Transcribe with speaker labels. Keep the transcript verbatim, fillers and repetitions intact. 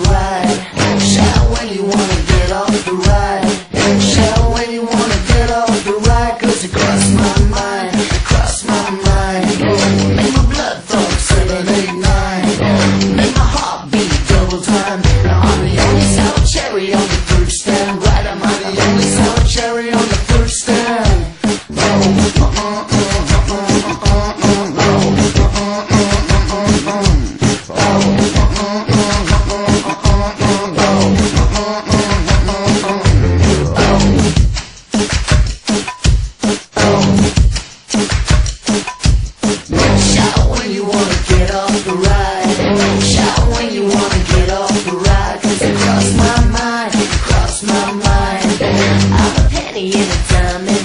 Speaker 1: ride. Shout when you wanna get off the ride. Shout when you wanna get off the ride. Cause it crossed my mind, crossed my mind. Make my blood thump seven, eight, nine. Make my heart beat double time. Now I'm the only sour cherry on the fruit stand. Right, I'm the only sour cherry on the fruit stand. Shout when you wanna get off the ride. Shout when you wanna get off the ride. Cause it crossed my mind, crossed my mind. I'm a penny in a dime.